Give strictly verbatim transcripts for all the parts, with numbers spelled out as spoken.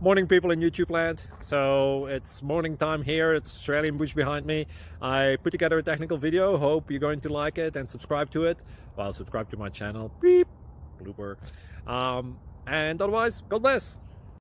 Morning, people in YouTube land. So it's morning time here. It's Australian bush behind me. I put together a technical video. Hope you're going to like it and subscribe to it. Well, subscribe to my channel. Beep. Blooper. Um, and otherwise, God bless.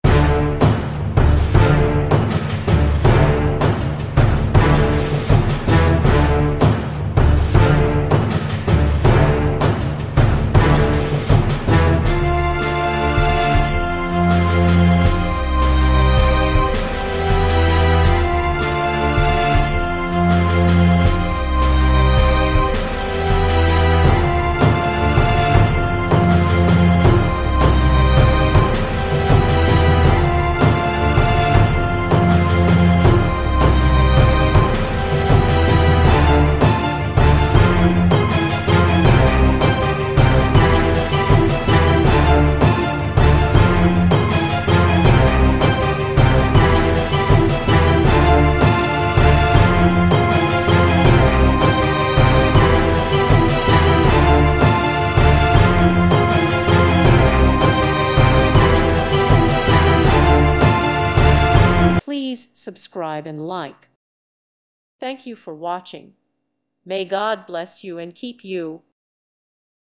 Please subscribe and like. Thank you for watching. May God bless you and keep you.